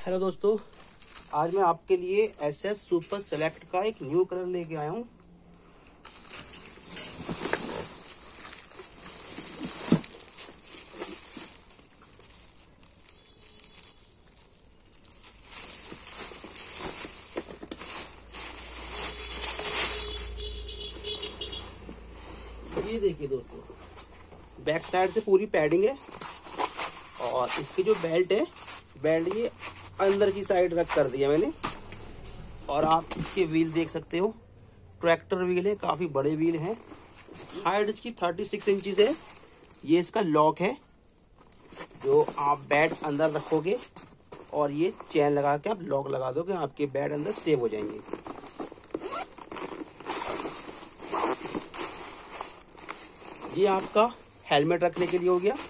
Hello दोस्तों, आज मैं आपके लिए एसएस सुपर सेलेक्ट का एक न्यू कलर लेके आया हूँ। ये देखिए दोस्तों, बैक साइड से पूरी पैडिंग है और इसकी जो बेल्ट है, बेल्ट ये अंदर की साइड रख कर दिया मैंने। और आप इसके व्हील देख सकते हो, ट्रैक्टर व्हील है, काफी बड़े व्हील हैं। हाइट इसकी 36 इंचज है। ये इसका लॉक है जो आप बैट अंदर रखोगे और ये चेन लगा के आप लॉक लगा दोगे, आपके बैट अंदर सेव हो जाएंगे। ये आपका हेलमेट रखने के लिए हो गया।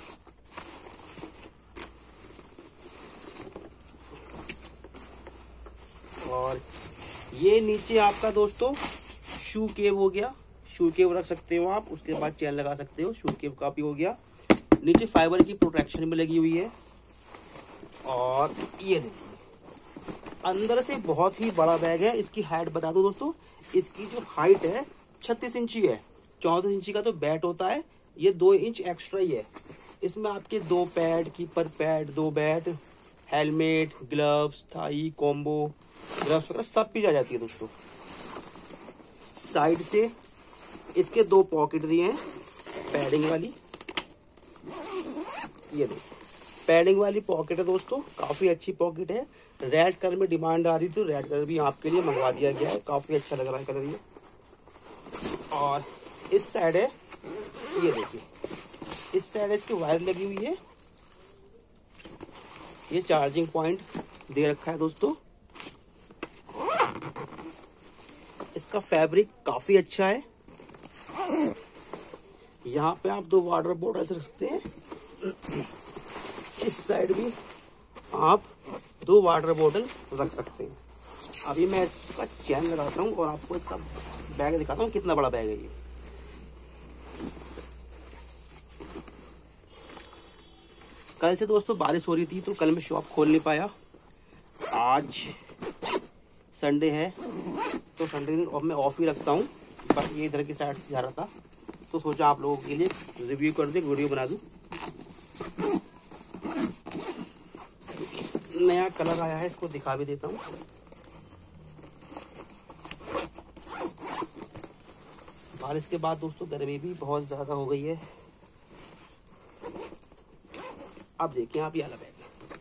और ये नीचे आपका दोस्तों शू केव हो गया। शू केव रख सकते हो आप, उसके बाद चेन लगा सकते हो। शू केव का भी हो गया। नीचे फाइबर की प्रोटेक्शन में लगी हुई है। और ये देखिए, अंदर से बहुत ही बड़ा बैग है। इसकी हाइट बता दो दोस्तों, इसकी जो हाइट है 36 इंची है। 34 इंची का तो बैट होता है, ये 2 इंच एक्स्ट्रा ही है। इसमें आपके 2 pad, keeper pad, 2 bat, helmet, gloves, thigh, combo, gloves वगैरह सब चीज आ जाती है दोस्तों। साइड से इसके 2 पॉकेट दिए हैं पैडिंग वाली। ये देखो, पैडिंग वाली पॉकेट है दोस्तों, काफी अच्छी पॉकेट है। रेड कलर में डिमांड आ रही थी, रेड कलर भी आपके लिए मंगवा दिया गया है। काफी अच्छा लग रहा है कलर ये। और इस साइड है, ये देखिए, इस साइड इसकी वायर लगी हुई है। ये चार्जिंग पॉइंट दे रखा है दोस्तों। इसका फैब्रिक काफी अच्छा है। यहाँ पे आप 2 वाटर बॉटल रख सकते हैं। इस साइड भी आप 2 वाटर बॉटल रख सकते हैं। अभी मैं इसका चेन लगाता हूँ और आपको इसका बैग दिखाता हूँ कितना बड़ा बैग है ये। कल से दोस्तों बारिश हो रही थी तो कल मैं शॉप खोल नहीं पाया। आज संडे है तो संडे दिन और मैं ऑफ ही रखता हूँ, बट ये इधर की साइड से जा रहा था तो सोचा आप लोगों के लिए रिव्यू कर दूं, वीडियो बना दूं। नया कलर आया है, इसको दिखा भी देता हूँ। बारिश के बाद दोस्तों गर्मी भी बहुत ज्यादा हो गई है। अब देखिए आप, ये वाला बैग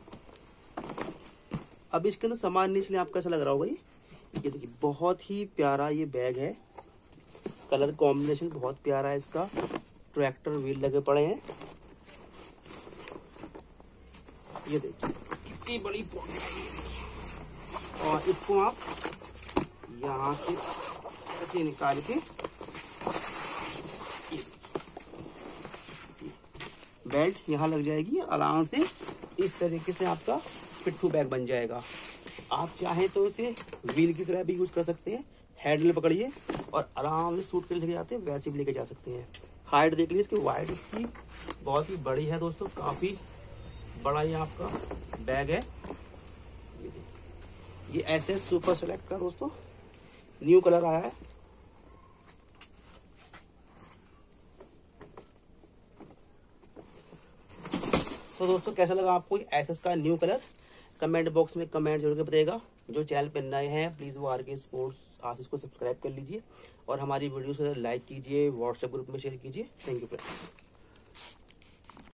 अब इसके अंदर सामान नहीं, इसलिए आपको ऐसा लग रहा होगा। ये देखिए, बहुत ही प्यारा ये बैग है। कलर कॉम्बिनेशन बहुत प्यारा है इसका। ट्रैक्टर व्हील लगे पड़े हैं। ये देखिए कितनी बड़ी पॉकेट है। और इसको आप यहाँ से ऐसे निकाल के बेल्ट यहाँ लग जाएगी, आराम से इस तरीके से आपका पिट्ठू बैग बन जाएगा। आप चाहें तो इसे व्हील की तरह भी यूज कर सकते हैं। हैंडल पकड़िए और आराम से सूट के लेके जाते हैं, वैसे भी लेके जा सकते हैं। हाइट देख लीजिए इसकी, वाइड इसकी बहुत ही बड़ी है दोस्तों, काफी बड़ा ये आपका बैग है। ये एसएस सुपर सेलेक्ट का दोस्तों न्यू कलर आया है। तो दोस्तों कैसा लगा आपको एसएस का न्यू कलर? कमेंट बॉक्स में कमेंट जरूर बताइएगा। जो चैनल पर नए हैं प्लीज वो आरके स्पोर्ट्स आप इसको सब्सक्राइब कर लीजिए और हमारी वीडियो को लाइक कीजिए, व्हाट्सएप ग्रुप में शेयर कीजिए। Thank you friends.